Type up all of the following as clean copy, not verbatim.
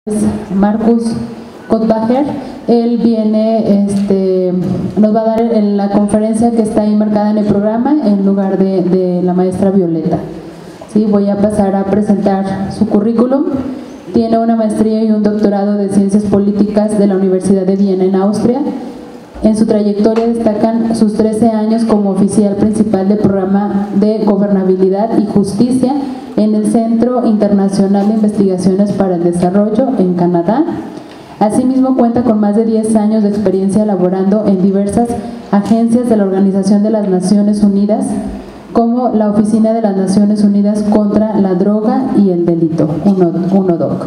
Marcus Kottbacher. Él viene, nos va a dar en la conferencia que está ahí marcada en el programa en lugar de la maestra Violeta. ¿Sí? Voy a pasar a presentar su currículum. Tiene una maestría y un doctorado de Ciencias Políticas de la Universidad de Viena en Austria. En su trayectoria destacan sus 13 años como oficial principal del programa de Gobernabilidad y Justicia en el Centro Internacional de Investigaciones para el Desarrollo en Canadá. Asimismo cuenta con más de 10 años de experiencia laborando en diversas agencias de la Organización de las Naciones Unidas, como la Oficina de las Naciones Unidas contra la Droga y el Delito, UNODC.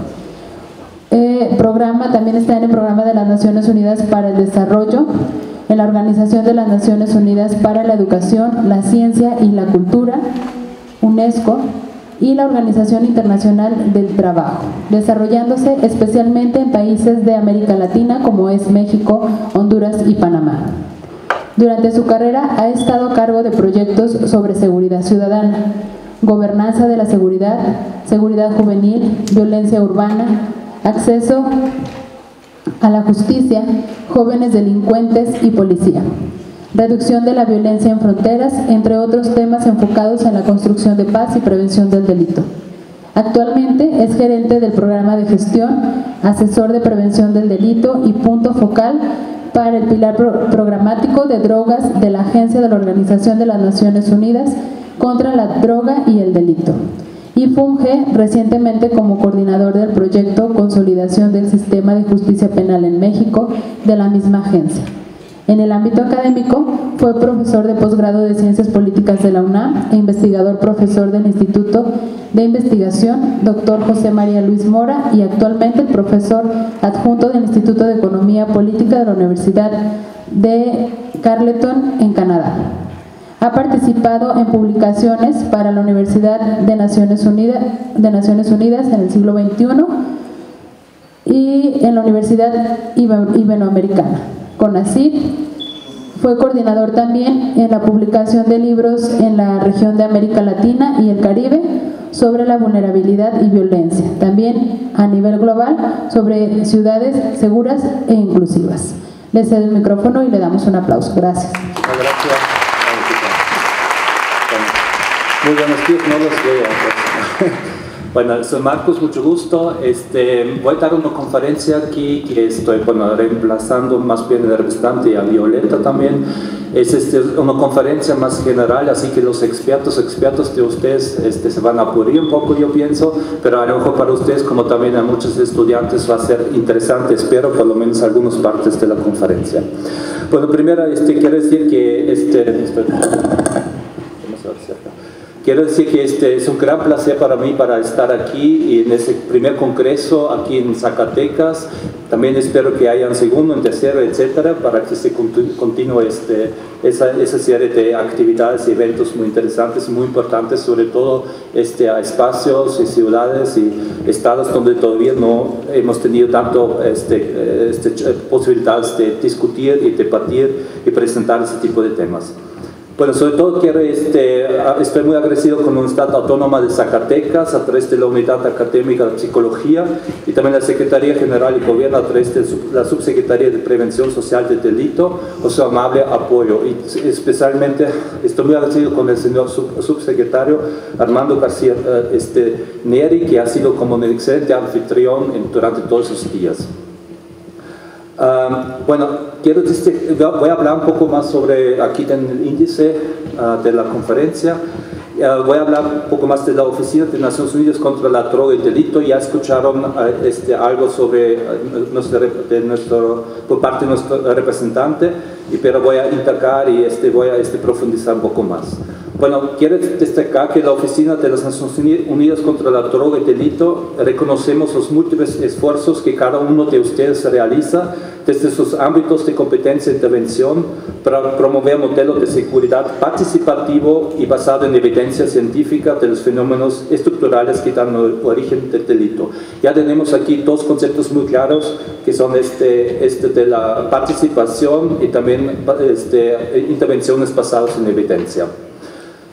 También está en el Programa de las Naciones Unidas para el Desarrollo, en la Organización de las Naciones Unidas para la Educación, la Ciencia y la Cultura, UNESCO, y la Organización Internacional del Trabajo, desarrollándose especialmente en países de América Latina como es México, Honduras y Panamá. Durante su carrera ha estado a cargo de proyectos sobre seguridad ciudadana, gobernanza de la seguridad, seguridad juvenil, violencia urbana, acceso a la justicia, jóvenes delincuentes y policía, reducción de la violencia en fronteras, entre otros temas enfocados en la construcción de paz y prevención del delito. Actualmente es gerente del programa de gestión, asesor de prevención del delito y punto focal para el pilar programático de drogas de la Agencia de la Organización de las Naciones Unidas contra la Droga y el Delito. Y funge recientemente como coordinador del proyecto Consolidación del Sistema de Justicia Penal en México de la misma agencia. En el ámbito académico, fue profesor de posgrado de Ciencias Políticas de la UNAM e investigador profesor del Instituto de Investigación, Dr. José María Luis Mora, y actualmente el profesor adjunto del Instituto de Economía Política de la Universidad de Carleton, en Canadá. Ha participado en publicaciones para la Universidad de Naciones Unidas en el siglo XXI y en la Universidad Iberoamericana. CONACYT. Fue coordinador también en la publicación de libros en la región de América Latina y el Caribe sobre la vulnerabilidad y violencia, también a nivel global sobre ciudades seguras e inclusivas. Le cedo el micrófono y le damos un aplauso. Gracias. Muchas gracias. Muy buenos días, no los veo. Bueno, soy Marcos, mucho gusto. Voy a dar una conferencia aquí que estoy reemplazando, más bien el representante a Violeta también. Es una conferencia más general, así que los expertos de ustedes se van a apurar un poco, yo pienso, pero a lo mejor para ustedes, como también a muchos estudiantes, va a ser interesante, espero, por lo menos algunas partes de la conferencia. Bueno, primero quiero decir que quiero decir que es un gran placer para mí para estar aquí y en ese primer congreso aquí en Zacatecas. También espero que haya un segundo, un tercero, etcétera, para que se continúe esa serie de actividades y eventos muy interesantes, muy importantes, sobre todo a espacios y ciudades y estados donde todavía no hemos tenido tanto posibilidades de discutir y debatir y presentar ese tipo de temas. Bueno, sobre todo estoy muy agradecido con la Universidad Autónoma de Zacatecas a través de la Unidad Académica de Psicología y también la Secretaría General de Gobierno a través de la Subsecretaría de Prevención Social del Delito, o su amable apoyo. Y especialmente estoy muy agradecido con el señor subsecretario Armando García Neri, que ha sido como un excelente anfitrión durante todos esos días. Bueno, voy a hablar un poco más sobre, aquí en el índice de la conferencia, voy a hablar un poco más de la Oficina de Naciones Unidas contra la Droga y el Delito. Ya escucharon algo sobre por parte de nuestro representante, pero voy a indagar y voy a profundizar un poco más. Bueno, quiero destacar que la Oficina de las Naciones Unidas contra la Droga y el Delito reconocemos los múltiples esfuerzos que cada uno de ustedes realiza desde sus ámbitos de competencia e intervención para promover modelos de seguridad participativo y basado en evidencia científica de los fenómenos estructurales que dan origen del delito. Ya tenemos aquí dos conceptos muy claros que son de la participación y también intervenciones basadas en evidencia.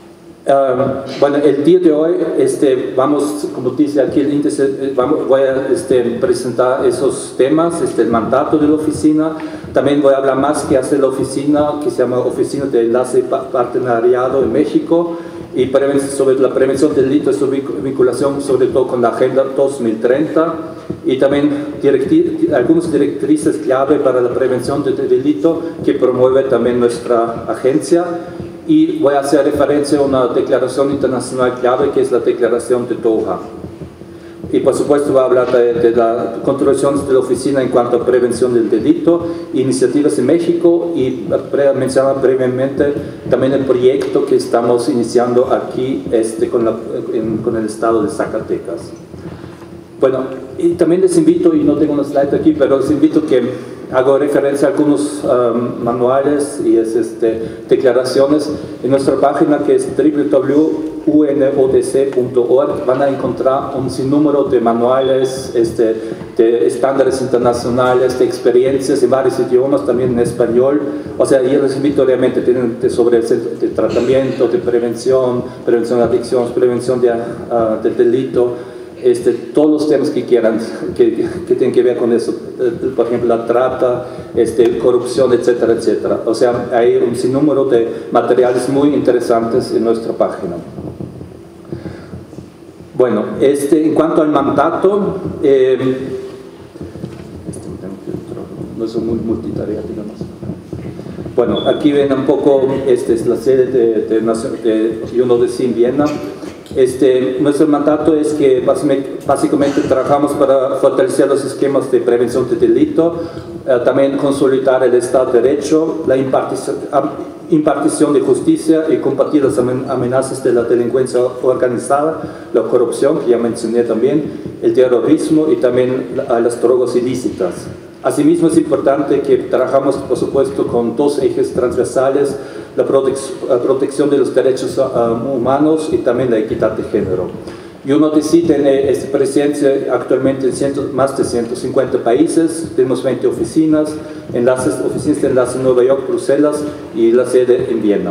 Bueno, el día de hoy vamos, como dice aquí el índice, voy a presentar esos temas, el mandato de la oficina. También voy a hablar más que hace la oficina, que se llama Oficina de Enlace y Partenariado en México, y sobre la prevención del delito y su vinculación sobre todo con la Agenda 2030, y también algunas directrices clave para la prevención del delito que promueve también nuestra agencia. Y voy a hacer referencia a una declaración internacional clave que es la Declaración de Doha. Y por supuesto voy a hablar de las contribuciones de la oficina en cuanto a prevención del delito, iniciativas en México, y mencionar brevemente también el proyecto que estamos iniciando aquí con el estado de Zacatecas. Bueno, y también les invito, y no tengo una slide aquí, pero les invito que hago referencia a algunos manuales y declaraciones en nuestra página, que es www.unodc.org. Van a encontrar un sinnúmero de manuales, de estándares internacionales, de experiencias en varios idiomas, también en español. O sea, yo les invito realmente, tienen sobre el tratamiento, de prevención de adicciones, prevención del delito, todos los temas que quieran, que tienen que ver con eso, por ejemplo la trata, corrupción, etcétera, etcétera. O sea, hay un sinnúmero de materiales muy interesantes en nuestra página. Bueno, en cuanto al mandato, no soy muy multitarea, digamos. Bueno, aquí ven un poco, es la sede de UNODC en Viena. Nuestro mandato es que básicamente trabajamos para fortalecer los esquemas de prevención de delito, también consolidar el Estado de Derecho, la impartición de justicia y combatir las amenazas de la delincuencia organizada, la corrupción, que ya mencioné también, el terrorismo y también las drogas ilícitas. Asimismo, es importante que trabajamos, por supuesto, con dos ejes transversales: la protección de los derechos humanos y también la equidad de género. UNODC tiene presencia actualmente en más de 150 países, tenemos 20 oficinas de enlace en Nueva York, Bruselas y la sede en Viena.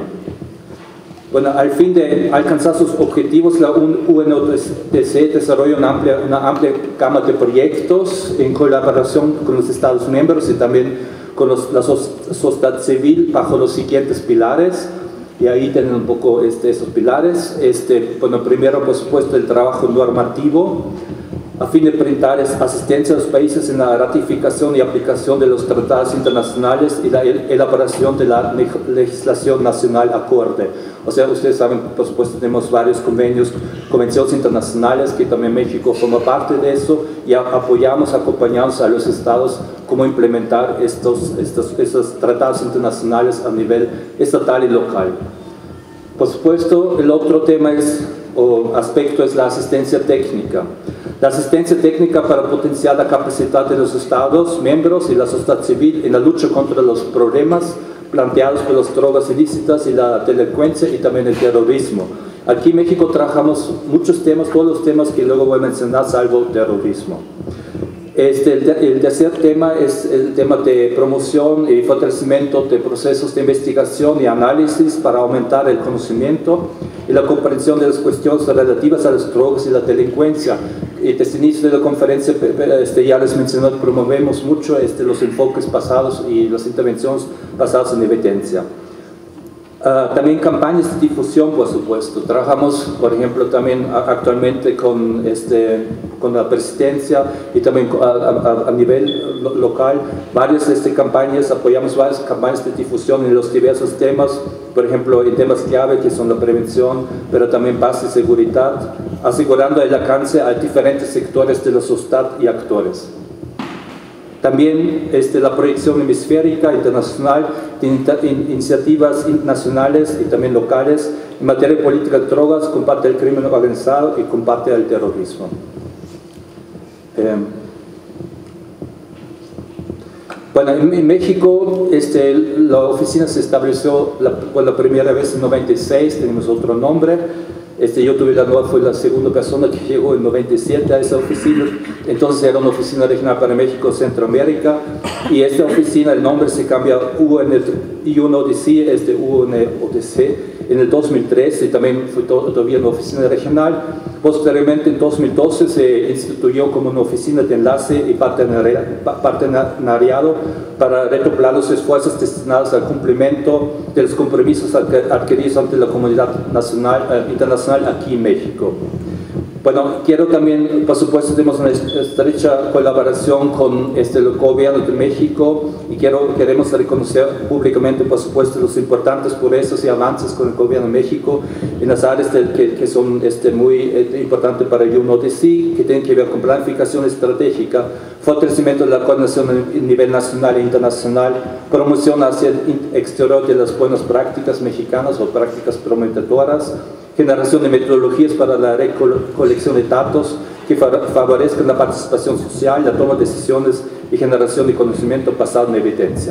Bueno, al fin de alcanzar sus objetivos, la UNODC desarrolla una amplia gama de proyectos en colaboración con los Estados miembros y también con la sociedad civil bajo los siguientes pilares, y ahí tienen un poco esos pilares. Bueno, primero, por supuesto, el trabajo normativo, a fin de brindar asistencia a los países en la ratificación y aplicación de los tratados internacionales y la elaboración de la legislación nacional acorde. O sea, ustedes saben, por supuesto, tenemos varios convenciones internacionales, que también México forma parte de eso, y acompañamos a los estados cómo implementar esos tratados internacionales a nivel estatal y local. Por supuesto, el otro tema aspecto es la asistencia técnica. La asistencia técnica para potenciar la capacidad de los Estados miembros y la sociedad civil en la lucha contra los problemas planteados por las drogas ilícitas y la delincuencia y también el terrorismo. Aquí en México trabajamos muchos temas, todos los temas que luego voy a mencionar, salvo terrorismo. El tercer tema es el tema de promoción y fortalecimiento de procesos de investigación y análisis para aumentar el conocimiento y la comprensión de las cuestiones relativas a las drogas y la delincuencia. Y desde el inicio de la conferencia ya les mencioné, promovemos mucho los enfoques basados y las intervenciones basadas en evidencia. También campañas de difusión, por supuesto. Trabajamos, por ejemplo, también actualmente con la presidencia y también a nivel local, varias campañas, apoyamos varias campañas de difusión en los diversos temas, por ejemplo, en temas clave que son la prevención, pero también paz y seguridad, asegurando el alcance a diferentes sectores de la sociedad y actores. También la proyección hemisférica internacional de iniciativas nacionales y también locales en materia de política de drogas, combate al crimen organizado y combate al terrorismo. Bueno, en México la oficina se estableció por la primera vez en 96, tenemos otro nombre. Yo tuve fue la segunda persona que llegó en 97 a esa oficina, entonces era una oficina regional para México, Centroamérica, y esta oficina, el nombre se cambia UNODC, UNODC, en el 2013 también fue todavía una oficina regional. Posteriormente, en 2012, se instituyó como una oficina de enlace y partenariado para redoblar los esfuerzos destinados al cumplimiento de los compromisos adquiridos ante la comunidad internacional aquí en México. Bueno, quiero también, por supuesto, tenemos una estrecha colaboración con el gobierno de México y queremos reconocer públicamente, por supuesto, los importantes progresos y avances con el gobierno de México en las áreas que son muy importantes para el UNODC, que tienen que ver con planificación estratégica, fortalecimiento de la coordinación a nivel nacional e internacional, promoción hacia el exterior de las buenas prácticas mexicanas o prácticas prometedoras, generación de metodologías para la recolección de datos que favorezcan la participación social, la toma de decisiones y generación de conocimiento basado en evidencia.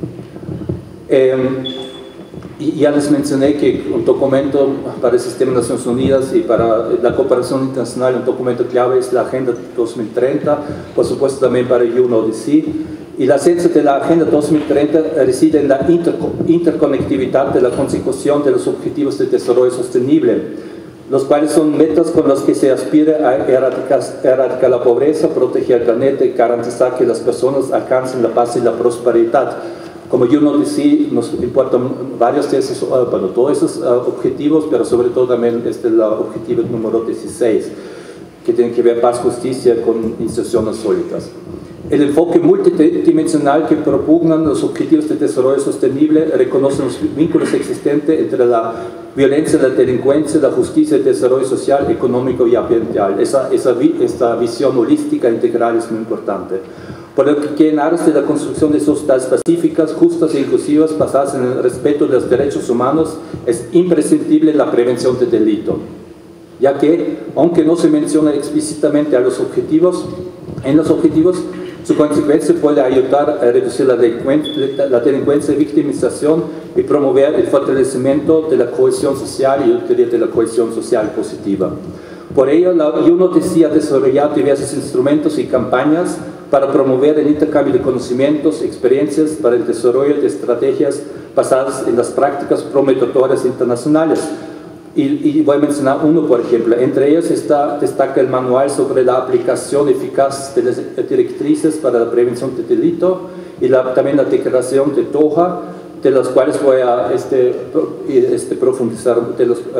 Y ya les mencioné que un documento para el Sistema de Naciones Unidas y para la cooperación internacional, un documento clave es la Agenda 2030, por supuesto también para el UNODC. Y la esencia de la Agenda 2030 reside en la interconectividad de la consecución de los Objetivos de Desarrollo Sostenible, los cuales son metas con las que se aspira a erradicar la pobreza, proteger el planeta y garantizar que las personas alcancen la paz y la prosperidad. Como UNODC, nos importan varios de esos, todos esos objetivos, pero sobre todo también el objetivo número 16, que tiene que ver paz, justicia con instituciones sólidas. El enfoque multidimensional que propugnan los Objetivos de Desarrollo Sostenible reconoce los vínculos existentes entre la violencia, la delincuencia, la justicia, el desarrollo social, económico y ambiental. Esta visión holística integral es muy importante. Por lo que en aras de la construcción de sociedades pacíficas, justas e inclusivas, basadas en el respeto de los derechos humanos, es imprescindible la prevención del delito, ya que, aunque no se menciona explícitamente en los objetivos, su consecuencia puede ayudar a reducir la delincuencia, victimización y promover el fortalecimiento de la cohesión social y de la cohesión social positiva. Por ello, la UNODC ha desarrollado diversos instrumentos y campañas para promover el intercambio de conocimientos, experiencias para el desarrollo de estrategias basadas en las prácticas prometedoras internacionales. Y voy a mencionar uno, por ejemplo. Entre ellos destaca el manual sobre la aplicación eficaz de las directrices para la prevención del delito y también la declaración de Doha, de las cuales voy a profundizar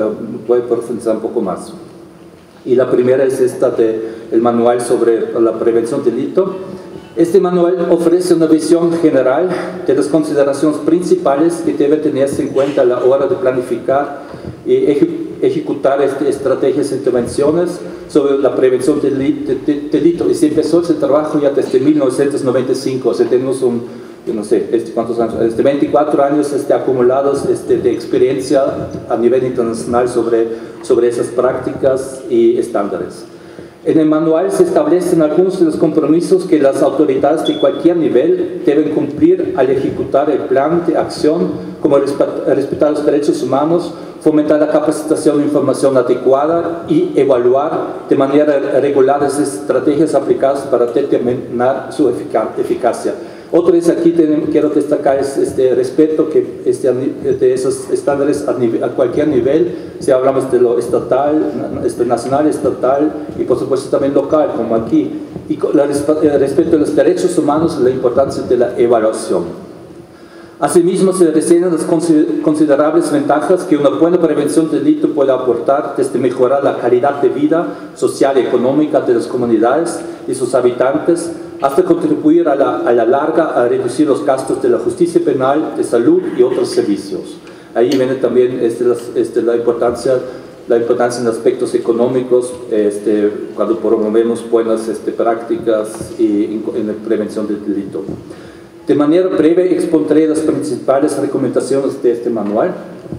un poco más. Y la primera es el manual sobre la prevención del delito. Este manual ofrece una visión general de las consideraciones principales que debe tenerse en cuenta a la hora de planificar y ejecutar estrategias e intervenciones sobre la prevención del delito. Y se empezó ese trabajo ya desde 1995, o sea, tenemos no sé, ¿cuántos años? 24 años acumulados de experiencia a nivel internacional sobre esas prácticas y estándares. En el manual se establecen algunos de los compromisos que las autoridades de cualquier nivel deben cumplir al ejecutar el plan de acción, como respetar los derechos humanos, fomentar la capacitación e información adecuada y evaluar de manera regular las estrategias aplicadas para determinar su eficacia. Otro es aquí, quiero destacar, es respeto que de esos estándares a cualquier nivel, si hablamos de lo estatal, nacional, estatal y por supuesto también local, como aquí, y el respeto de los derechos humanos y la importancia de la evaluación. Asimismo, se reseñan las considerables ventajas que una buena prevención del delito puede aportar, desde mejorar la calidad de vida social y económica de las comunidades y sus habitantes, hasta contribuir a la larga a reducir los gastos de la justicia penal, de salud y otros servicios. Ahí viene también la importancia en aspectos económicos, cuando promovemos buenas prácticas y en la prevención del delito. De manera breve expondré las principales recomendaciones de este manual.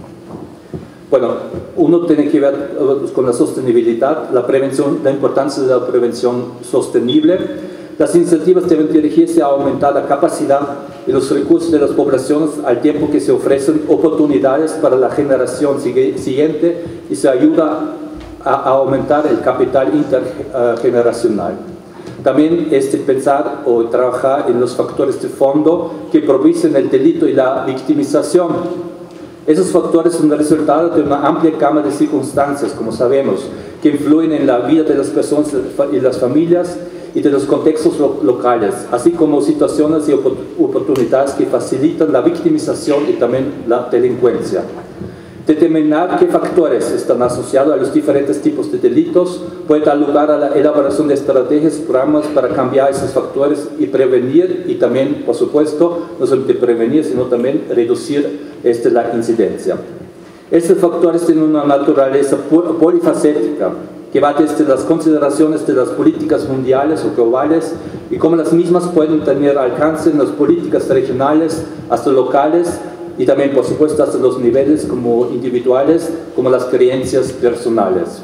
Bueno, uno tiene que ver con la sostenibilidad, la importancia de la prevención sostenible. Las iniciativas deben dirigirse a aumentar la capacidad y los recursos de las poblaciones al tiempo que se ofrecen oportunidades para la generación siguiente y se ayuda a aumentar el capital intergeneracional. También pensar o trabajar en los factores de fondo que propician el delito y la victimización. Esos factores son el resultado de una amplia gama de circunstancias, como sabemos, que influyen en la vida de las personas y las familias y de los contextos locales, así como situaciones y oportunidades que facilitan la victimización y también la delincuencia. Determinar qué factores están asociados a los diferentes tipos de delitos puede dar lugar a la elaboración de estrategias y programas para cambiar esos factores y prevenir, y también, por supuesto, no solamente prevenir, sino también reducir la incidencia. Estos factores tienen una naturaleza polifacética, que va desde las consideraciones de las políticas mundiales o globales y cómo las mismas pueden tener alcance en las políticas regionales hasta locales, y también, por supuesto, hasta los niveles como individuales, como las creencias personales.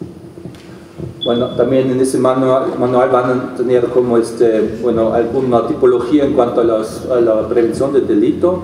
Bueno, también en ese manual van a tener como alguna tipología en cuanto a la prevención del delito.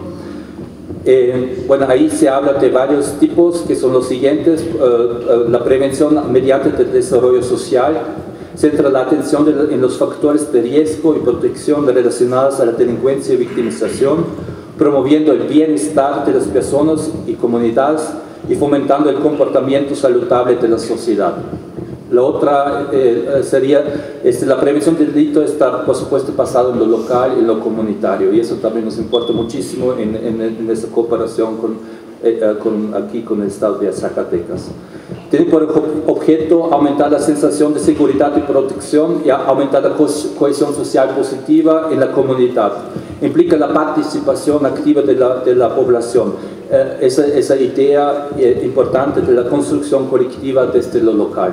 Bueno, ahí se habla de varios tipos, que son los siguientes. La prevención mediante el desarrollo social centra la atención en los factores de riesgo y protección relacionados a la delincuencia y victimización, promoviendo el bienestar de las personas y comunidades y fomentando el comportamiento saludable de la sociedad. La otra sería la prevención del delito, está por supuesto basado en lo local y lo comunitario, y eso también nos importa muchísimo en esta cooperación aquí con el Estado de Zacatecas. Tiene por objeto aumentar la sensación de seguridad y protección y aumentar la cohesión social positiva en la comunidad. Implica la participación activa de la población, esa idea importante de la construcción colectiva desde lo local.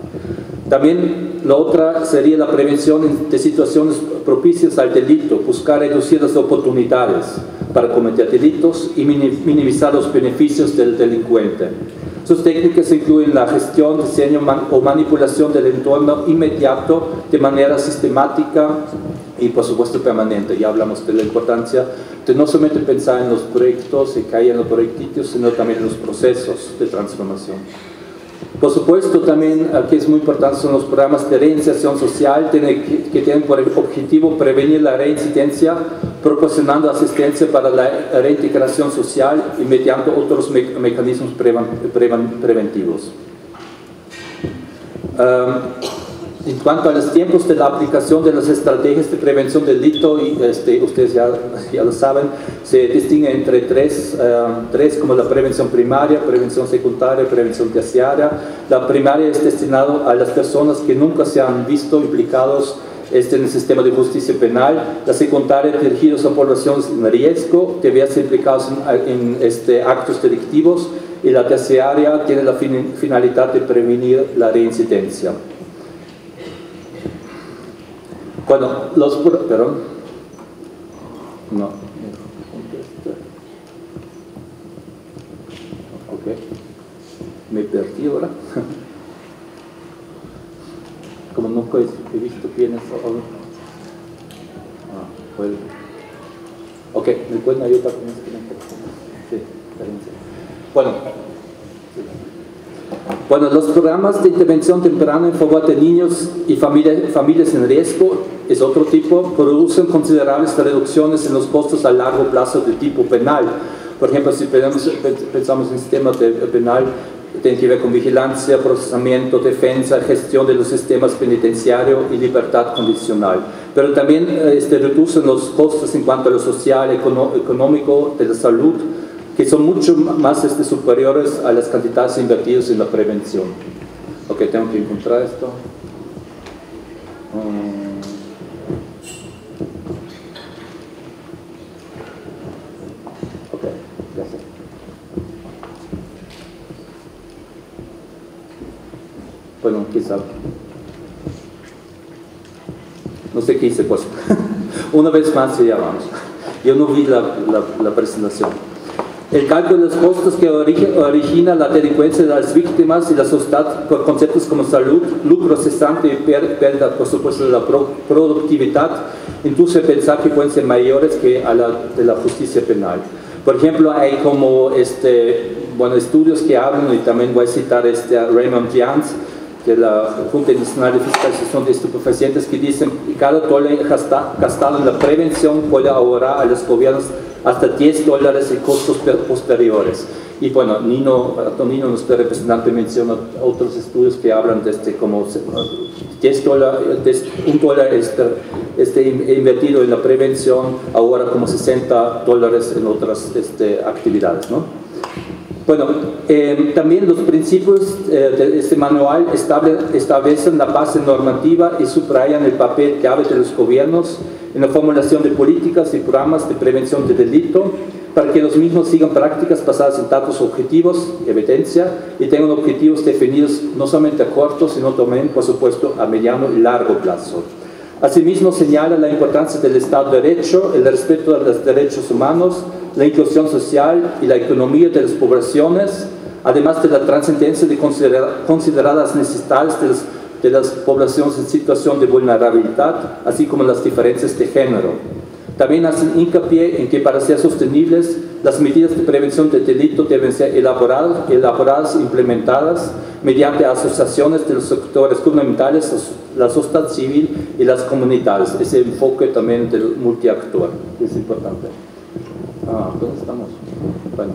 También la otra sería la prevención de situaciones propicias al delito, buscar reducir las oportunidades para cometer delitos y minimizar los beneficios del delincuente. Sus técnicas incluyen la gestión, diseño o manipulación del entorno inmediato de manera sistemática y por supuesto permanente. Ya hablamos de la importancia de no solamente pensar en los proyectos y caer en los proyectitos, sino también en los procesos de transformación. Por supuesto, también aquí es muy importante son los programas de reinserción social que tienen por objetivo prevenir la reincidencia, proporcionando asistencia para la reintegración social y mediante otros mecanismos preventivos. En cuanto a los tiempos de la aplicación de las estrategias de prevención del delito, ustedes ya lo saben, se distingue entre tres, como la prevención primaria, prevención secundaria, prevención terciaria. La primaria es destinada a las personas que nunca se han visto implicados en el sistema de justicia penal. La secundaria dirigida a poblaciones en riesgo de verse implicados en actos delictivos, y la terciaria tiene la finalidad de prevenir la reincidencia. Bueno, perdón. No. Ok. Me perdí ahora. Como nunca he visto quién es. Pues. Ok, ¿me pueden ayudar con esto? Sí, bueno. Bueno, los programas de intervención temprana en favor de niños y familias en riesgo es otro tipo, producen considerables reducciones en los costos a largo plazo de tipo penal. Por ejemplo, si pensamos en el sistema penal, tiene que ver con vigilancia, procesamiento, defensa, gestión de los sistemas penitenciario y libertad condicional. Pero también reducen los costos en cuanto a lo social, económico, de la salud, que son mucho más superiores a las cantidades invertidas en la prevención. Ok, tengo que encontrar esto. Ok, gracias. Bueno, quizá. No sé qué hice, pues. Una vez más y ya vamos. Yo no vi la presentación. El cálculo de los costos que origina la delincuencia de las víctimas y la sociedad por conceptos como salud, lucro cesante y pérdida, por supuesto, de la productividad, induce a pensar que pueden ser mayores que a la de la justicia penal. Por ejemplo, hay como estudios que hablan, y también voy a citar a Raymond Jans, de la Junta Nacional de Fiscalización de Estupefacientes, que dicen que cada dólar gastado en la prevención puede ahorrar a los gobiernos hasta $10 en costos posteriores. Y bueno, Nino, nuestro representante, menciona otros estudios que hablan de como $10, un dólar invertido en la prevención ahorra como $60 en otras actividades, ¿no? Bueno, también los principios de este manual establecen la base normativa y subrayan el papel clave de los gobiernos en la formulación de políticas y programas de prevención de delito para que los mismos sigan prácticas basadas en datos objetivos, evidencia, y tengan objetivos definidos no solamente a corto, sino también, por supuesto, a mediano y largo plazo. Asimismo, señala la importancia del Estado de Derecho, el respeto a los derechos humanos, la inclusión social y la economía de las poblaciones, además de la trascendencia de consideradas necesidades de las poblaciones en situación de vulnerabilidad, así como las diferencias de género. También hacen hincapié en que para ser sostenibles, las medidas de prevención del delito deben ser elaboradas e implementadas mediante asociaciones de los sectores gubernamentales, la sociedad civil y las comunidades. Ese enfoque también del multiactor es importante. ¿Dónde estamos? Bueno,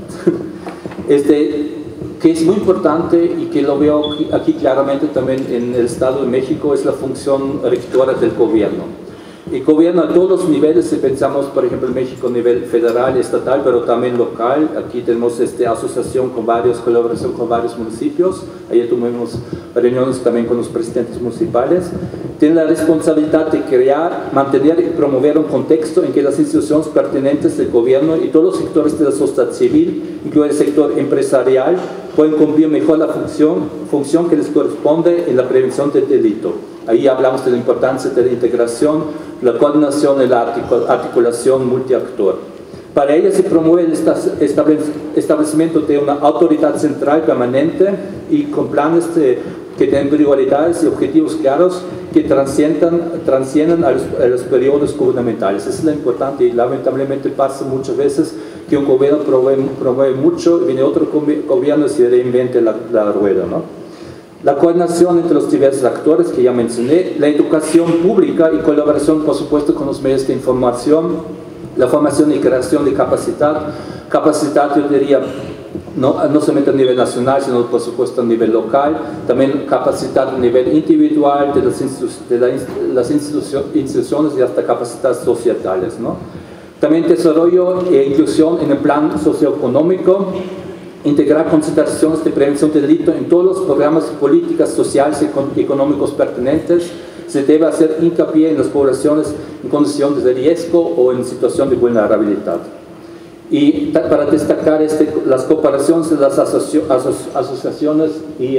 que es muy importante y que lo veo aquí claramente también en el Estado de México, es la función rectora del gobierno. El gobierno a todos los niveles, si pensamos por ejemplo en México a nivel federal, estatal, pero también local, aquí tenemos asociación con colaboración con varios municipios, ayer tuvimos reuniones también con los presidentes municipales, tiene la responsabilidad de crear, mantener y promover un contexto en que las instituciones pertinentes del gobierno y todos los sectores de la sociedad civil, incluido el sector empresarial, pueden cumplir mejor la función que les corresponde en la prevención del delito. Ahí hablamos de la importancia de la integración, la coordinación y la articulación multiactor. Para ello se promueve el establecimiento de una autoridad central permanente y con planes que tienen prioridades y objetivos claros que trasciendan a los periodos gubernamentales. Eso es lo importante y lamentablemente pasa muchas veces que un gobierno promueve mucho y viene otro gobierno y se reinventa la rueda, ¿no? La coordinación entre los diversos actores que ya mencioné, la educación pública y colaboración, por supuesto, con los medios de información, la formación y creación de capacidad, yo diría, no solamente a nivel nacional, sino por supuesto a nivel local, también capacidad a nivel individual de las instituciones y hasta capacidades societales, ¿no? También desarrollo e inclusión en el plan socioeconómico, integrar consideraciones de prevención de delito en todos los programas y políticas sociales y económicos pertinentes. Se debe hacer hincapié en las poblaciones en condiciones de riesgo o en situación de vulnerabilidad. Y para destacar las cooperaciones de las asociaciones y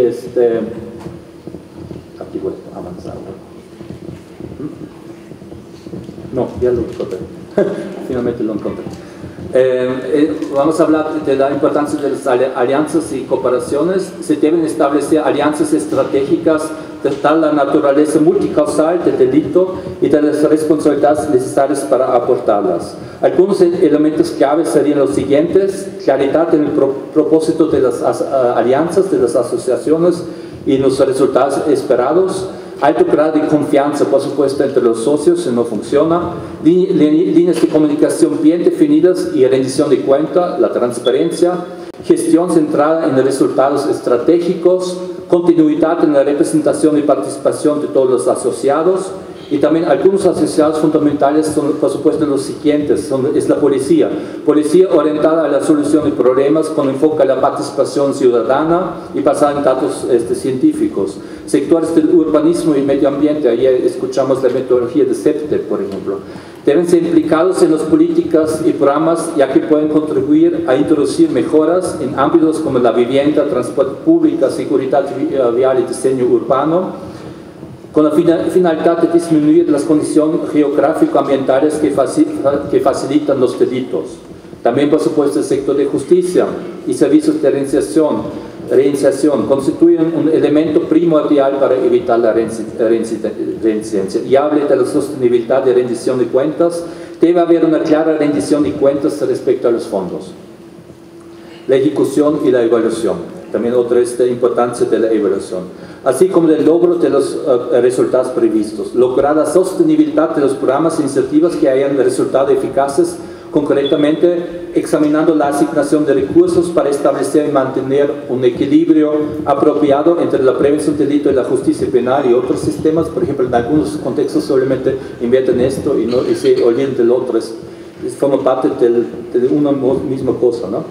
aquí voy a avanzar. No, ya lo encontré. Finalmente lo encontré. Vamos a hablar de la importancia de las alianzas y cooperaciones. Se deben establecer alianzas estratégicas de tal la naturaleza multicausal del delito y de las responsabilidades necesarias para aportarlas. Algunos elementos claves serían los siguientes: claridad en el propósito de las alianzas, de las asociaciones y los resultados esperados. Alto grado de confianza, por supuesto, entre los socios, si no funciona. Líneas de comunicación bien definidas y rendición de cuenta, la transparencia. Gestión centrada en resultados estratégicos. Continuidad en la representación y participación de todos los asociados. Y también algunos asociados fundamentales son, por supuesto, los siguientes. Es la policía. Policía orientada a la solución de problemas con enfoque a la participación ciudadana y basada en datos científicos. Sectores del urbanismo y medio ambiente. Ayer escuchamos la metodología de CEPTE, por ejemplo. Deben ser implicados en las políticas y programas, ya que pueden contribuir a introducir mejoras en ámbitos como la vivienda, transporte público, seguridad vial y diseño urbano, con la finalidad de disminuir las condiciones geográfico-ambientales que facilitan los delitos. También, por supuesto, el sector de justicia y servicios de reinserción constituyen un elemento primordial para evitar la reincidencia. Y hable de la sostenibilidad de rendición de cuentas, debe haber una clara rendición de cuentas respecto a los fondos. La ejecución y la evaluación, también otra importancia de la evaluación, así como el logro de los resultados previstos. Lograr la sostenibilidad de los programas e iniciativas que hayan resultado eficaces, concretamente examinando la asignación de recursos para establecer y mantener un equilibrio apropiado entre la prevención del delito y la justicia penal y otros sistemas. Por ejemplo, en algunos contextos solamente invierten esto y se olvidan del otro, forma parte de una misma cosa, ¿no?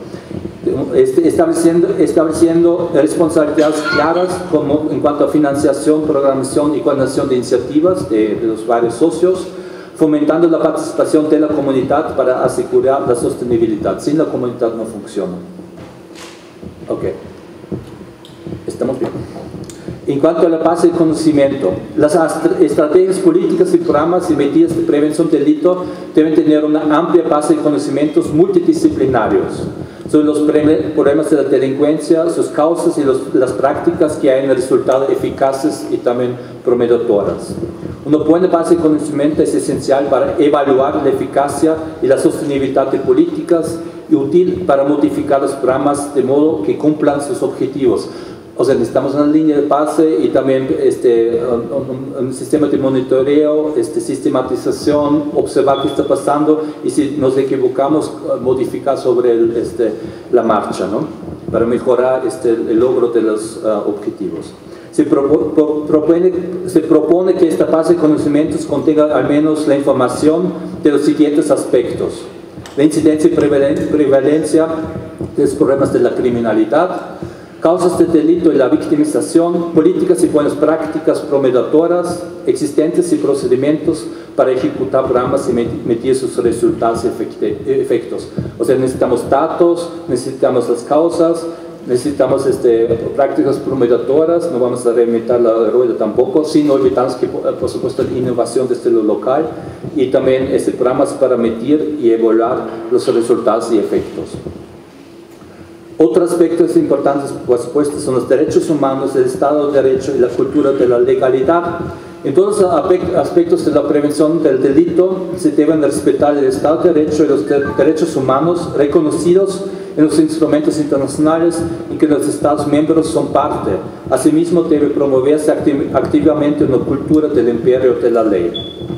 Estableciendo responsabilidades claras como en cuanto a financiación, programación y coordinación de iniciativas de los varios socios, fomentando la participación de la comunidad para asegurar la sostenibilidad. Sin la comunidad no funciona. Ok, estamos bien. En cuanto a la base de conocimiento, las estrategias políticas y programas y medidas de prevención del delito deben tener una amplia base de conocimientos multidisciplinarios sobre los problemas de la delincuencia, sus causas y las prácticas que hayan resultado eficaces y también prometedoras. Una buena base de conocimiento es esencial para evaluar la eficacia y la sostenibilidad de políticas y útil para modificar los programas de modo que cumplan sus objetivos. O sea, necesitamos una línea de base y también un sistema de monitoreo, sistematización, observar qué está pasando y si nos equivocamos, modificar sobre la marcha, ¿no? Para mejorar el logro de los objetivos. Se propone que esta base de conocimientos contenga al menos la información de los siguientes aspectos: la incidencia y prevalencia de los problemas de la criminalidad, causas de delito y la victimización, políticas y buenas prácticas prometedoras, existentes y procedimientos para ejecutar programas y medir sus resultados y efectos. O sea, necesitamos datos, necesitamos las causas, necesitamos prácticas prometedoras, no vamos a reinventar la rueda tampoco, sin olvidarnos que, por supuesto, la innovación desde lo local y también programas para medir y evaluar los resultados y efectos. Otros aspectos importantes, por supuesto, son los derechos humanos, el Estado de Derecho y la cultura de la legalidad. En todos los aspectos de la prevención del delito se deben respetar el Estado de Derecho y los derechos humanos reconocidos en los instrumentos internacionales en que los Estados miembros son parte. Asimismo, debe promoverse activamente una cultura del imperio de la ley.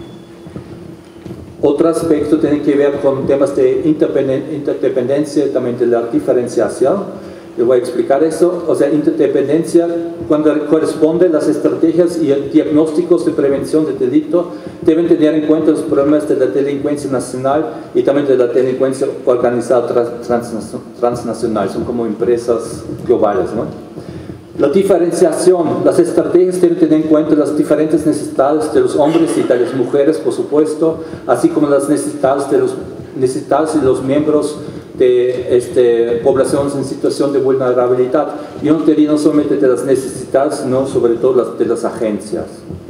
Otro aspecto tiene que ver con temas de interdependencia, también de la diferenciación. Le voy a explicar eso. O sea, interdependencia, cuando corresponde las estrategias y diagnósticos de prevención de delito, deben tener en cuenta los problemas de la delincuencia nacional y también de la delincuencia organizada transnacional. Son como empresas globales, ¿no? La diferenciación, las estrategias deben tener en cuenta las diferentes necesidades de los hombres y de las mujeres, por supuesto, así como las necesidades de los miembros de poblaciones en situación de vulnerabilidad. Yo no diría no solamente de las necesidades, sino sobre todo de las agencias.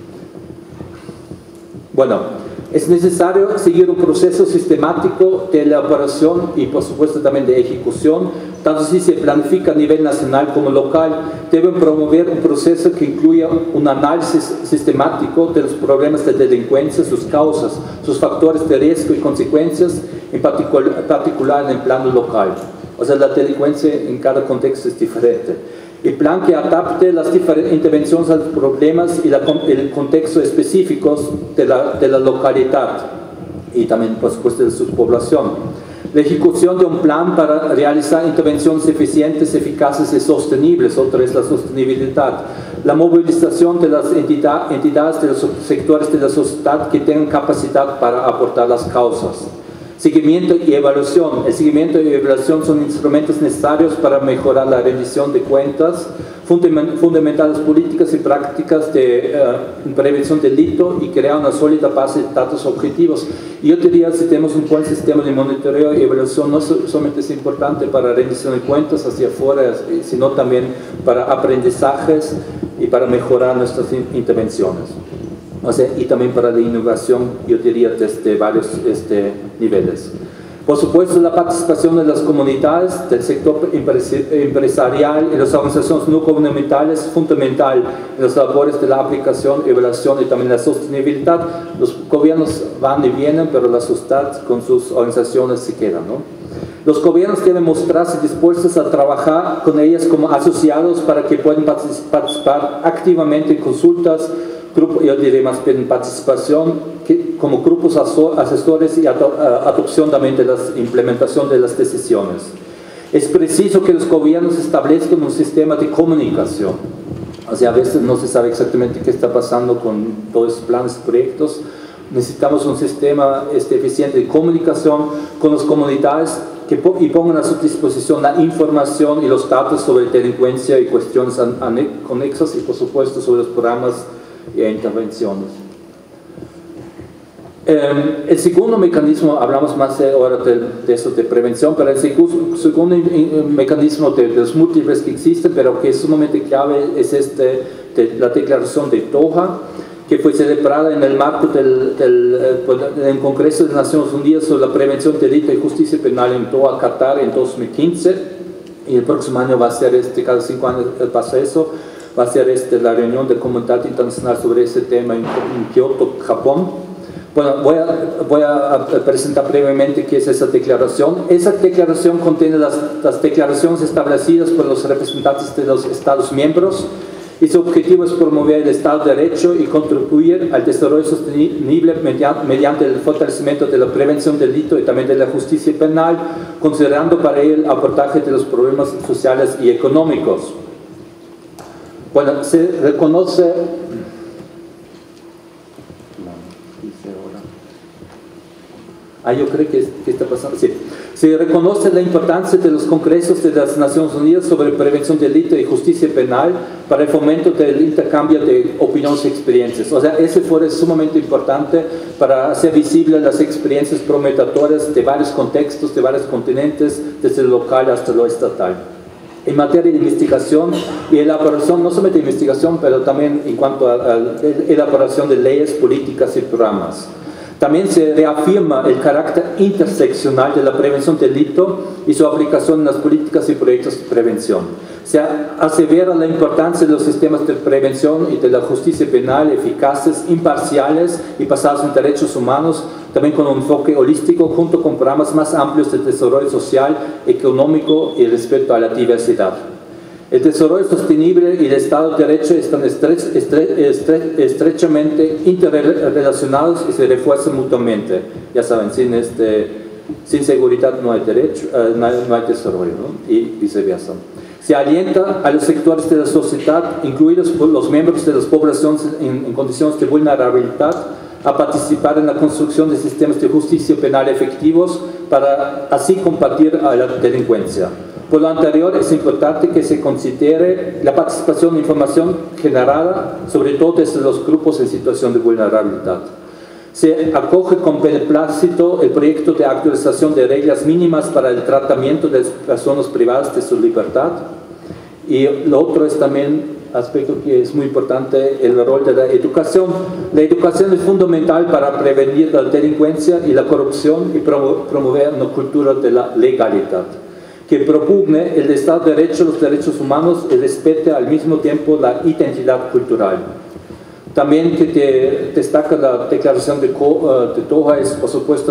Bueno, es necesario seguir un proceso sistemático de elaboración y, por supuesto, también de ejecución. Tanto si se planifica a nivel nacional como local, deben promover un proceso que incluya un análisis sistemático de los problemas de delincuencia, sus causas, sus factores de riesgo y consecuencias, en particular en el plano local. O sea, la delincuencia en cada contexto es diferente. El plan que adapte las intervenciones a los problemas y el contexto específicos de la localidad y también, por supuesto, de su población. La ejecución de un plan para realizar intervenciones eficientes, eficaces y sostenibles, otra es la sostenibilidad. La movilización de las entidades de los sectores de la sociedad que tengan capacidad para aportar las causas. Seguimiento y evaluación. El seguimiento y evaluación son instrumentos necesarios para mejorar la rendición de cuentas, fundamentar las políticas y prácticas de prevención del delito y crear una sólida base de datos objetivos. Y yo diría, si tenemos un buen sistema de monitoreo y evaluación, no solamente es importante para rendición de cuentas hacia afuera, sino también para aprendizajes y para mejorar nuestras intervenciones. O sea, y también para la innovación, yo diría, desde varios niveles. Por supuesto, la participación de las comunidades, del sector empresarial y las organizaciones no gubernamentales es fundamental en las labores de la aplicación, evaluación y también la sostenibilidad. Los gobiernos van y vienen, pero la sociedad con sus organizaciones se queda, ¿no? Los gobiernos deben mostrarse dispuestos a trabajar con ellas como asociados para que puedan participar activamente en consultas, yo diré más bien participación como grupos asesores y adopción también de la implementación de las decisiones. Es preciso que los gobiernos establezcan un sistema de comunicación. O sea, a veces no se sabe exactamente qué está pasando con todos esos planes y proyectos. Necesitamos un sistema eficiente de comunicación con las comunidades y pongan a su disposición la información y los datos sobre delincuencia y cuestiones conexas y por supuesto sobre los programas y intervenciones. El segundo mecanismo, hablamos más ahora de eso de prevención, pero el segundo mecanismo de los múltiples que existen, pero que es sumamente clave, es la declaración de Doha, que fue celebrada en el marco del Congreso de Naciones Unidas sobre la prevención del delito y justicia penal en Doha, Qatar, en 2015, y el próximo año va a ser, cada 5 años pasa eso, va a ser la reunión de comunidad internacional sobre ese tema en Kioto, Japón. Bueno, voy a presentar brevemente qué es esa declaración. Esa declaración contiene las declaraciones establecidas por los representantes de los Estados miembros y su objetivo es promover el Estado de Derecho y contribuir al desarrollo sostenible mediante el fortalecimiento de la prevención del delito y también de la justicia penal, considerando para ello el abordaje de los problemas sociales y económicos. Bueno, se reconoce... yo creo que está pasando. Sí. Se reconoce la importancia de los congresos de las Naciones Unidas sobre prevención del delito y justicia penal para el fomento del intercambio de opiniones y experiencias. O sea, ese foro es sumamente importante para hacer visibles las experiencias prometedoras de varios contextos, de varios continentes, desde lo local hasta lo estatal. En materia de investigación y elaboración, no solamente de investigación, pero también en cuanto a la elaboración de leyes, políticas y programas. También se reafirma el carácter interseccional de la prevención del delito y su aplicación en las políticas y proyectos de prevención. Se asevera la importancia de los sistemas de prevención y de la justicia penal eficaces, imparciales y basados en derechos humanos, también con un enfoque holístico junto con programas más amplios de desarrollo social, económico y respeto a la diversidad. El desarrollo sostenible y el Estado de Derecho están estrechamente interrelacionados y se refuerzan mutuamente. Ya saben, sin seguridad no hay derecho, no hay desarrollo, ¿no? Y viceversa. Se alienta a los sectores de la sociedad, incluidos los miembros de las poblaciones en condiciones de vulnerabilidad, a participar en la construcción de sistemas de justicia penal efectivos para así combatir a la delincuencia. Por lo anterior, es importante que se considere la participación de información generada, sobre todo desde los grupos en situación de vulnerabilidad. Se acoge con beneplácito el proyecto de actualización de reglas mínimas para el tratamiento de las personas privadas de su libertad. Y lo otro es también aspecto que es muy importante, el rol de la educación. La educación es fundamental para prevenir la delincuencia y la corrupción y promover una cultura de la legalidad que propugne el Estado de Derecho, los derechos humanos y respete al mismo tiempo la identidad cultural. También que destaca la declaración de Doha es, por supuesto,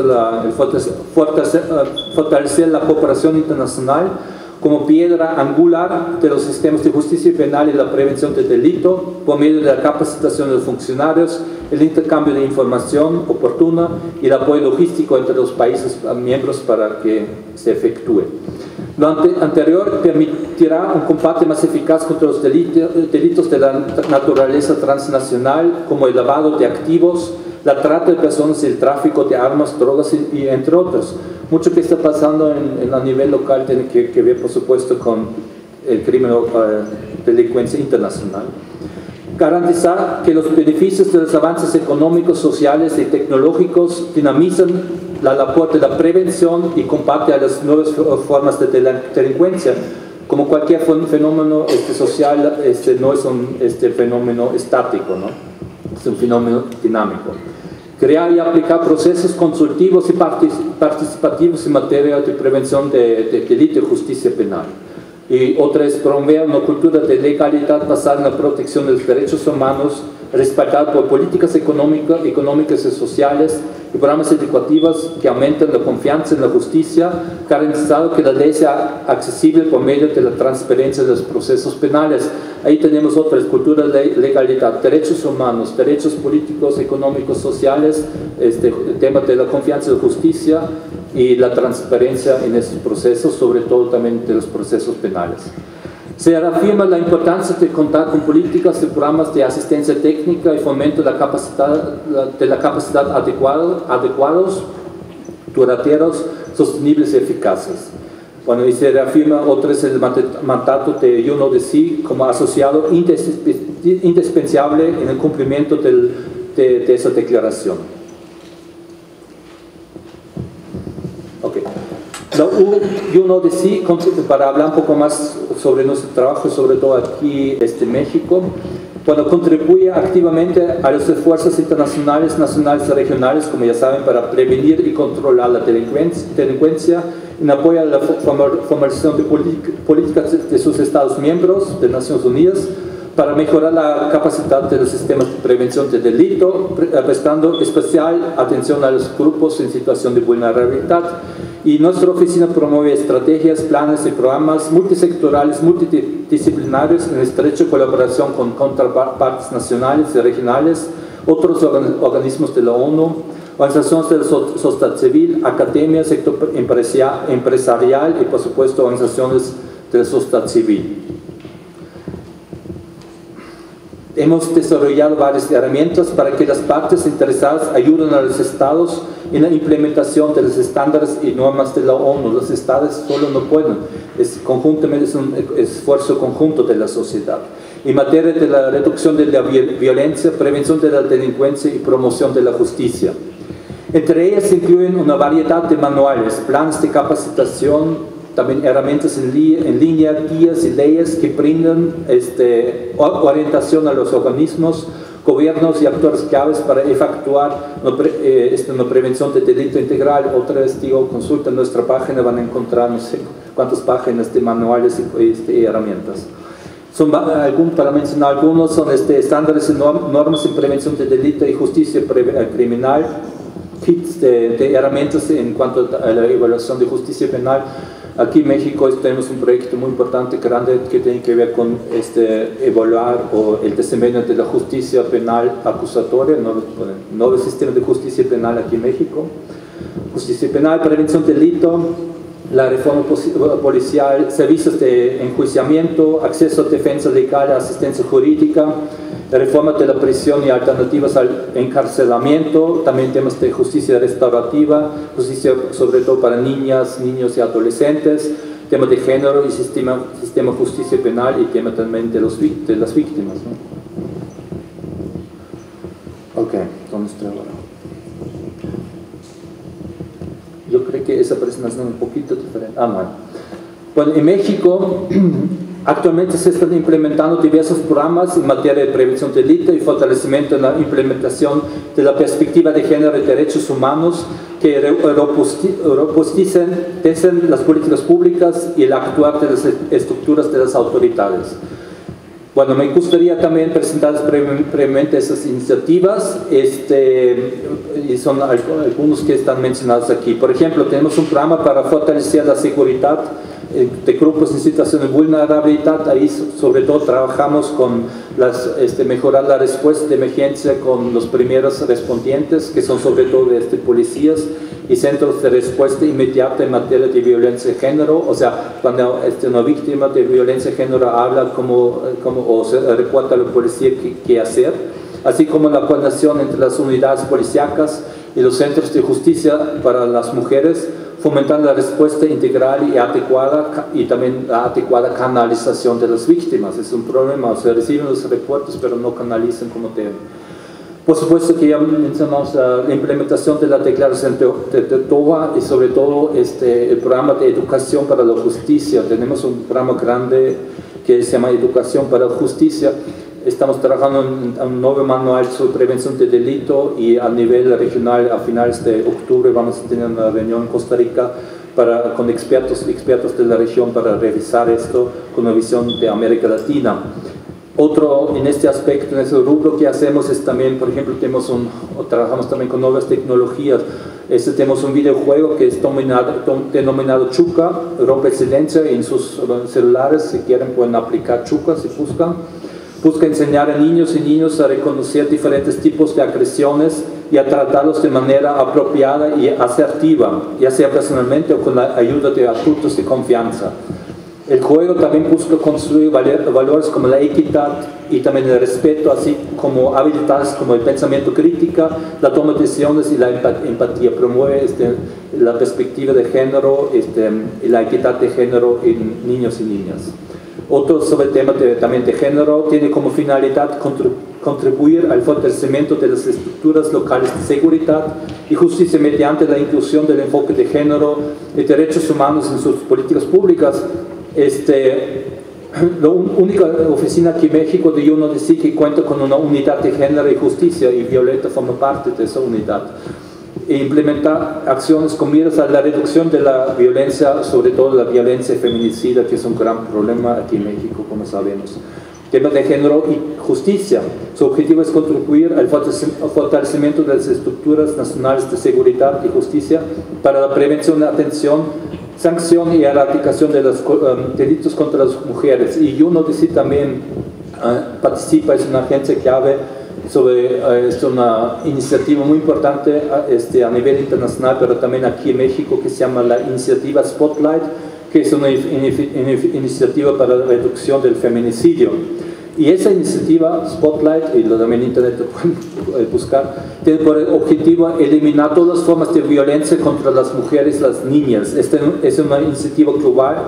fortalecer la cooperación internacional como piedra angular de los sistemas de justicia penal y la prevención del delito, por medio de la capacitación de los funcionarios, el intercambio de información oportuna y el apoyo logístico entre los países miembros para que se efectúe. Lo anterior permitirá un combate más eficaz contra los delitos de la naturaleza transnacional, como el lavado de activos, la trata de personas y el tráfico de armas, drogas y entre otros. Mucho que está pasando a nivel local tiene que ver, por supuesto, con el crimen o delincuencia internacional. Garantizar que los beneficios de los avances económicos, sociales y tecnológicos dinamizan la labor de la prevención y combate a las nuevas formas de delincuencia. Como cualquier fenómeno social, no es un fenómeno estático, ¿no? Es un fenómeno dinámico. Crear y aplicar procesos consultivos y participativos en materia de prevención de delito y justicia penal. Y otra es promover una cultura de legalidad basada en la protección de los derechos humanos, respaldada por políticas económicas y sociales y programas educativos que aumenten la confianza en la justicia, garantizando que la ley sea accesible por medio de la transparencia de los procesos penales. Ahí tenemos otras: cultura de legalidad, derechos humanos, derechos políticos, económicos, sociales, el tema de la confianza en la justicia y la transparencia en estos procesos, sobre todo también de los procesos penales. Se reafirma la importancia de contar con políticas y programas de asistencia técnica y fomento de la capacidad adecuados, duraderos, sostenibles y eficaces. Bueno, y se reafirma otra vez el mandato de UNODC como asociado indispensable en el cumplimiento de esa declaración. Okay. La UNODC, para hablar un poco más sobre nuestro trabajo, sobre todo aquí en México, bueno, contribuye activamente a los esfuerzos internacionales, nacionales y regionales, como ya saben, para prevenir y controlar la delincuencia, en apoyo a la formalización de políticas de sus Estados miembros de Naciones Unidas, para mejorar la capacidad de los sistemas de prevención de delito, prestando especial atención a los grupos en situación de vulnerabilidad. Y nuestra oficina promueve estrategias, planes y programas multisectorales, multidisciplinarios en estrecha colaboración con contrapartes nacionales y regionales, otros organismos de la ONU, organizaciones de la sociedad civil, academia, sector empresarial y, por supuesto, organizaciones de la sociedad civil. Hemos desarrollado varias herramientas para que las partes interesadas ayuden a los estados en la implementación de los estándares y normas de la ONU. Los estados solo no pueden, es un esfuerzo conjunto de la sociedad. En materia de la reducción de la violencia, prevención de la delincuencia y promoción de la justicia. Entre ellas se incluyen una variedad de manuales, planes de capacitación, también herramientas en línea, guías y leyes que brindan orientación a los organismos, gobiernos y actores claves para efectuar una prevención de delito integral. Otra vez digo, consulta nuestra página, van a encontrar no sé cuántas páginas de manuales y herramientas. Para mencionar algunos, son estándares y normas en prevención de delito y justicia criminal, kits de herramientas en cuanto a la evaluación de justicia penal. Aquí en México tenemos un proyecto muy importante, grande, que tiene que ver con evaluar el desempeño de la justicia penal acusatoria, nuevo sistema de justicia penal aquí en México. Justicia penal, prevención del delito, la reforma policial, servicios de enjuiciamiento, acceso a defensa legal, asistencia jurídica, la reforma de la prisión y alternativas al encarcelamiento, también temas de justicia restaurativa, justicia sobre todo para niñas, niños y adolescentes, tema de género y sistema de justicia penal y tema también de las víctimas, ¿no? Ok, ¿dónde estoy ahora? Yo creo que esa presentación es un poquito diferente. Bueno, en México actualmente se están implementando diversos programas en materia de prevención de delito y fortalecimiento en la implementación de la perspectiva de género y derechos humanos que robusticen las políticas públicas y el actuar de las estructuras de las autoridades. Bueno, me gustaría también presentar brevemente esas iniciativas, y son algunos que están mencionados aquí. Por ejemplo, tenemos un programa para fortalecer la seguridad de grupos en situación de vulnerabilidad. Ahí sobre todo trabajamos con mejorar la respuesta de emergencia con los primeros respondientes, que son sobre todo policías y centros de respuesta inmediata en materia de violencia de género. O sea, cuando una víctima de violencia de género habla o se reporta a la policía qué hacer, así como la coordinación entre las unidades policíacas y los centros de justicia para las mujeres, fomentando la respuesta integral y adecuada, y también la adecuada canalización de las víctimas. Es un problema, o sea, reciben los reportes pero no canalizan como deben. Por supuesto que ya mencionamos la implementación de la declaración de TOA y sobre todo el programa de educación para la justicia. Tenemos un programa grande que se llama Educación para la Justicia. Estamos trabajando en un nuevo manual sobre prevención de delito y a nivel regional a finales de octubre vamos a tener una reunión en Costa Rica con expertos de la región para revisar esto con una visión de América Latina. Otro en este aspecto, en ese rubro que hacemos es también, por ejemplo, trabajamos también con nuevas tecnologías. Tenemos un videojuego que es denominado Chuca, rompe el silencio, y en sus celulares, si quieren, pueden aplicar Chuca si buscan. Busca enseñar a niños y niñas a reconocer diferentes tipos de agresiones y a tratarlos de manera apropiada y asertiva, ya sea personalmente o con la ayuda de adultos de confianza. El juego también busca construir valores como la equidad y también el respeto, así como habilidades como el pensamiento crítico, la toma de decisiones y la empatía. Promueve la perspectiva de género y la equidad de género en niños y niñas. Otro sobre el tema también de género tiene como finalidad contribuir al fortalecimiento de las estructuras locales de seguridad y justicia mediante la inclusión del enfoque de género y derechos humanos en sus políticas públicas. La única oficina aquí en México de UNODC que cuenta con una unidad de género y justicia, y Violeta forma parte de esa unidad. E implementar acciones con miras a la reducción de la violencia, sobre todo la violencia feminicida, que es un gran problema aquí en México, como sabemos. Tema de género y justicia. Su objetivo es contribuir al fortalecimiento de las estructuras nacionales de seguridad y justicia para la prevención, atención, sanción y erradicación de los delitos contra las mujeres. Y UNODC también participa, es una agencia clave es una iniciativa muy importante a nivel internacional, pero también aquí en México, que se llama la iniciativa Spotlight, que es una iniciativa para la reducción del feminicidio. Y esa iniciativa Spotlight, y también en internet lo pueden buscar, tiene por objetivo eliminar todas las formas de violencia contra las mujeres y las niñas. Esta es una iniciativa global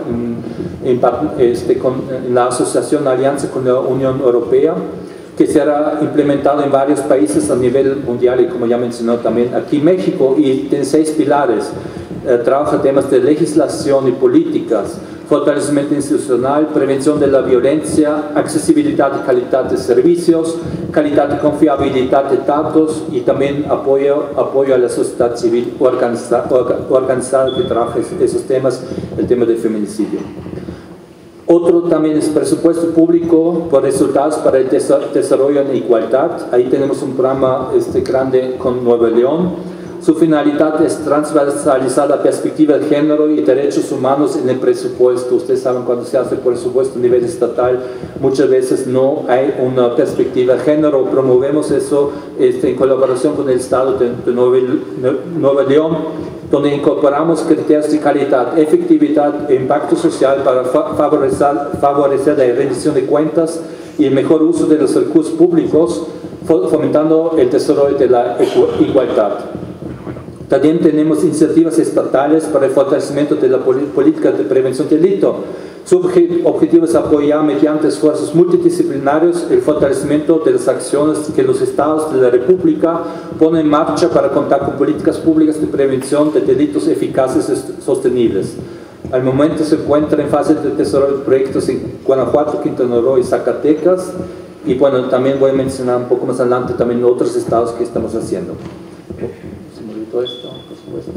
en la asociación alianza con la Unión Europea, que será implementado en varios países a nivel mundial y, como ya mencionó, también aquí en México, y tiene 6 pilares. Trabaja temas de legislación y políticas, fortalecimiento institucional, prevención de la violencia, accesibilidad y calidad de servicios, calidad y confiabilidad de datos, y también apoyo a la sociedad civil organizada que trabaja esos temas, el tema del feminicidio. Otro también es presupuesto público por resultados para el desarrollo en igualdad. Ahí tenemos un programa grande con Nuevo León. Su finalidad es transversalizar la perspectiva de género y derechos humanos en el presupuesto. Ustedes saben, cuando se hace presupuesto a nivel estatal, muchas veces no hay una perspectiva de género. Promovemos eso en colaboración con el Estado de Nuevo León, donde incorporamos criterios de calidad, efectividad e impacto social para favorecer la rendición de cuentas y el mejor uso de los recursos públicos, fomentando el desarrollo de la igualdad. También tenemos iniciativas estatales para el fortalecimiento de la política de prevención del delito. Su objetivo es apoyar mediante esfuerzos multidisciplinarios el fortalecimiento de las acciones que los estados de la República ponen en marcha para contar con políticas públicas de prevención de delitos eficaces y sostenibles. Al momento se encuentra en fase de desarrollo de proyectos en Guanajuato, Quintana Roo y Zacatecas, y bueno, también voy a mencionar un poco más adelante también otros estados que estamos haciendo. Se me olvidó esto, por supuesto.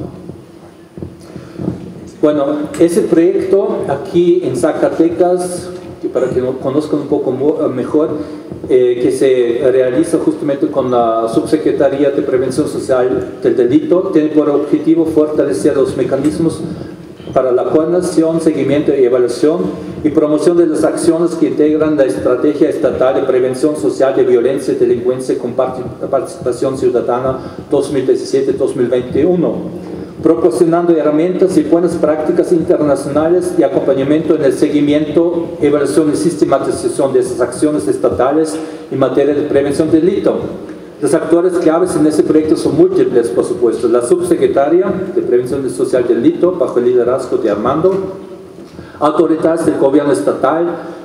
Bueno, ese proyecto aquí en Zacatecas, que para que lo conozcan un poco mejor, que se realiza justamente con la Subsecretaría de Prevención Social del Delito, tiene por objetivo fortalecer los mecanismos para la coordinación, seguimiento y evaluación y promoción de las acciones que integran la Estrategia Estatal de Prevención Social de Violencia y Delincuencia con Participación Ciudadana 2017-2021. Proporcionando herramientas y buenas prácticas internacionales y acompañamiento en el seguimiento, evaluación y sistematización de esas acciones estatales en materia de prevención del delito. Los actores claves en ese proyecto son múltiples, por supuesto. La Subsecretaria de Prevención Social del Delito, bajo el liderazgo de Armando, autoridades del gobierno estatal,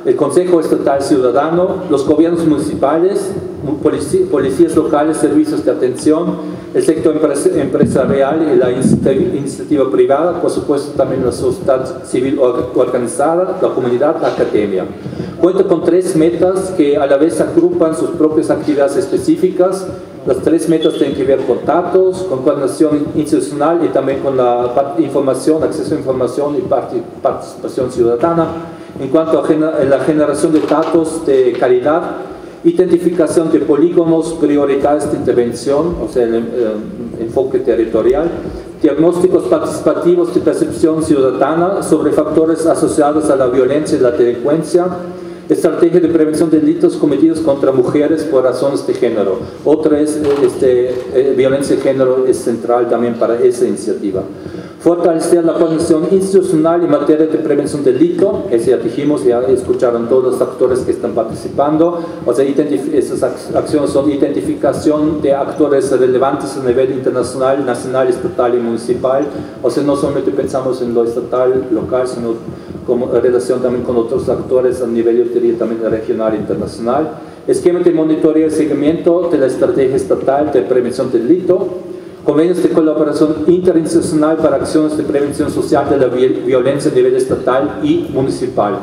el Consejo Estatal Ciudadano, los gobiernos municipales, policías locales, servicios de atención, el sector empresarial y la iniciativa privada, por supuesto también la sociedad civil organizada, la comunidad, la academia. Cuenta con 3 metas que a la vez agrupan sus propias actividades específicas. Las 3 metas tienen que ver con datos, con coordinación institucional y también con la información, acceso a información y participación ciudadana. En cuanto a la generación de datos de calidad, identificación de polígonos prioritarios de intervención, o sea, el enfoque territorial, diagnósticos participativos de percepción ciudadana sobre factores asociados a la violencia y la delincuencia, estrategia de prevención de delitos cometidos contra mujeres por razones de género. Otra es violencia de género, es central también para esa iniciativa. Fortalecer la coordinación institucional en materia de prevención del delito, eso ya dijimos, ya escucharon todos los actores que están participando. O sea, esas acciones son identificación de actores relevantes a nivel internacional, nacional, estatal y municipal. O sea, no solamente pensamos en lo estatal, local, sino como relación también con otros actores a nivel, yo diría, también regional e internacional. Esquema de monitoreo y seguimiento de la estrategia estatal de prevención del delito. Convenios de colaboración interinstitucional para acciones de prevención social de la violencia a nivel estatal y municipal.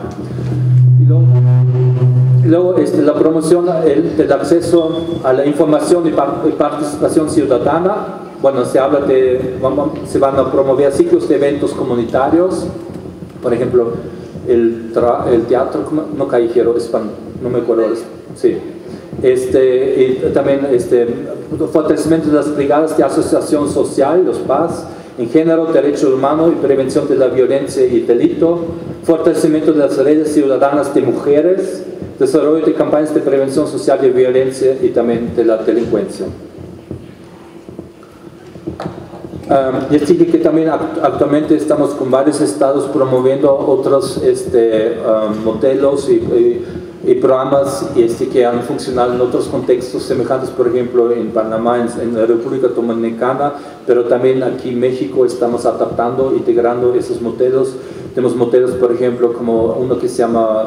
Y luego la promoción del acceso a la información y participación ciudadana. Bueno, se habla se van a promover ciclos de eventos comunitarios, por ejemplo, el teatro, no callejero, no me acuerdo, sí. Y también fortalecimiento de las brigadas de asociación social, los PAS, en género, derecho humano y prevención de la violencia y delito, fortalecimiento de las redes ciudadanas de mujeres, desarrollo de campañas de prevención social de violencia y también de la delincuencia. Les dije que también actualmente estamos con varios estados promoviendo otros modelos y programas que han funcionado en otros contextos semejantes, por ejemplo en Panamá, en la República Dominicana, pero también aquí en México estamos adaptando, integrando esos modelos. Tenemos modelos, por ejemplo, como uno que se llama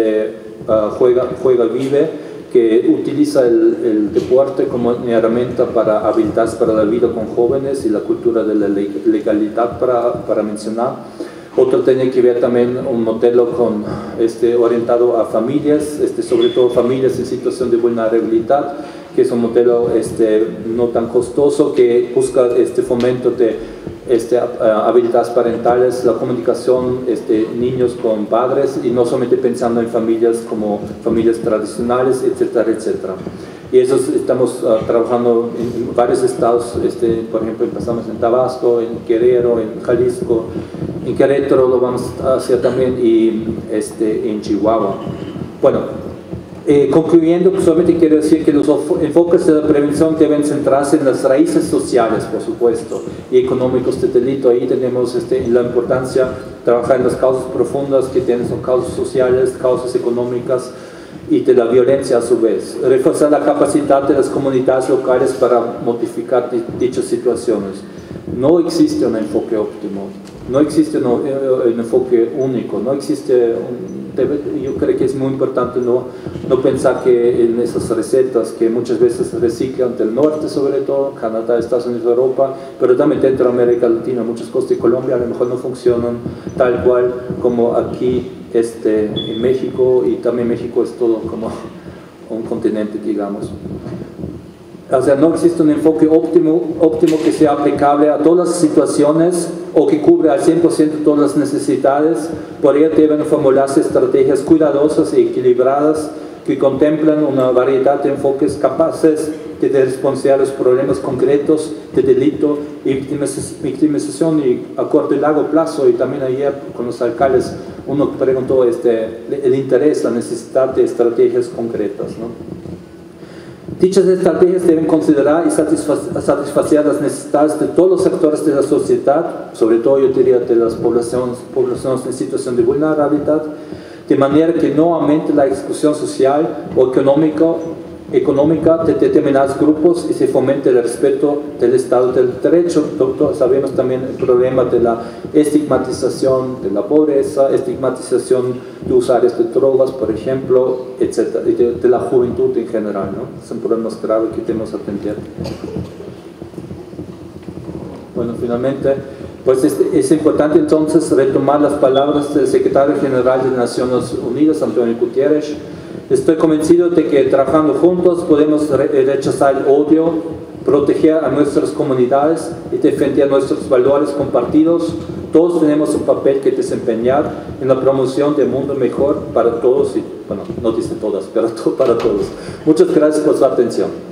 Juega Vive, que utiliza el deporte como una herramienta para habilitarse para la vida con jóvenes y la cultura de la legalidad para mencionar. Otro tiene que ver también un modelo orientado a familias, sobre todo familias en situación de vulnerabilidad, que es un modelo no tan costoso, que busca fomento de habilidades parentales, la comunicación niños con padres, y no solamente pensando en familias como familias tradicionales, etcétera, etcétera. Y eso estamos trabajando en varios estados, por ejemplo empezamos en Tabasco, en Guerrero, en Jalisco, en Querétaro lo vamos a hacer también, y en Chihuahua. Bueno, concluyendo, solamente quiero decir que los enfoques de la prevención deben centrarse en las raíces sociales, por supuesto, y económicos del delito. Ahí tenemos la importancia de trabajar en las causas profundas, que son causas sociales, causas económicas y de la violencia a su vez. Reforzar la capacidad de las comunidades locales para modificar dichas situaciones. No existe un enfoque óptimo, no existe un enfoque único, no existe yo creo que es muy importante no pensar que en esas recetas que muchas veces reciclan del norte, sobre todo Canadá, Estados Unidos, Europa, pero también dentro de América Latina, muchas cosas de Colombia a lo mejor no funcionan tal cual como aquí en México, y también México es todo como un continente, digamos. O sea, no existe un enfoque óptimo que sea aplicable a todas las situaciones o que cubra al 100% todas las necesidades. Por ello deben formularse estrategias cuidadosas y equilibradas que contemplan una variedad de enfoques capaces de responder a los problemas concretos de delito y victimización y a corto y largo plazo. Y también ayer con los alcaldes uno preguntó el interés, la necesidad de estrategias concretas, ¿no? Dichas estrategias deben considerar y satisfacer las necesidades de todos los sectores de la sociedad, sobre todo yo diría de las poblaciones en situación de vulnerabilidad, de manera que no aumente la exclusión social o económica económica de determinados grupos y se fomente el respeto del Estado del Derecho. Sabemos también el problema de la estigmatización de la pobreza, estigmatización de usuarios de drogas, por ejemplo, etc. Y de la juventud en general, ¿no? Son problemas graves que tenemos que atender. Bueno, finalmente, pues es importante entonces retomar las palabras del secretario general de Naciones Unidas, Antonio Guterres. Estoy convencido de que trabajando juntos podemos rechazar el odio, proteger a nuestras comunidades y defender nuestros valores compartidos. Todos tenemos un papel que desempeñar en la promoción de un mundo mejor para todos y, bueno, no dicen todas, pero para todos. Muchas gracias por su atención.